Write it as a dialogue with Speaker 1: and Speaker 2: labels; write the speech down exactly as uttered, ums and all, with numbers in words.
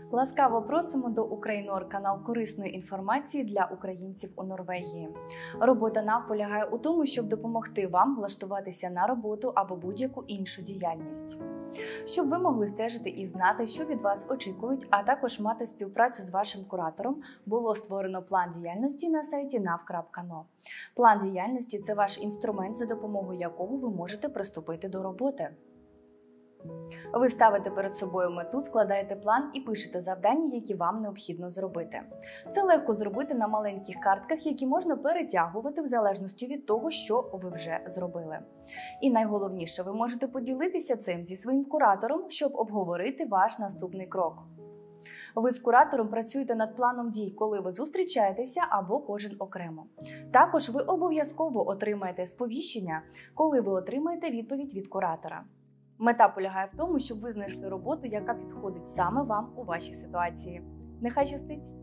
Speaker 1: Ласкаво просимо до Українор, канал корисної інформації для українців у Норвегії. Робота НАВ полягає у тому, щоб допомогти вам влаштуватися на роботу або будь-яку іншу діяльність. Щоб ви могли стежити і знати, що від вас очікують, а також мати співпрацю з вашим куратором, було створено план діяльності на сайті nav крапка no. План діяльності – це ваш інструмент, за допомогою якого ви можете приступити до роботи. Ви ставите перед собою мету, складаєте план і пишете завдання, які вам необхідно зробити. Це легко зробити на маленьких картках, які можна перетягувати в залежності від того, що ви вже зробили. І найголовніше, ви можете поділитися цим зі своїм куратором, щоб обговорити ваш наступний крок. Ви з куратором працюєте над планом дій, коли ви зустрічаєтеся або кожен окремо. Також ви обов'язково отримаєте сповіщення, коли ви отримаєте відповідь від куратора. Мета полягає в тому, щоб ви знайшли роботу, яка підходить саме вам у вашій ситуації. Нехай щастить!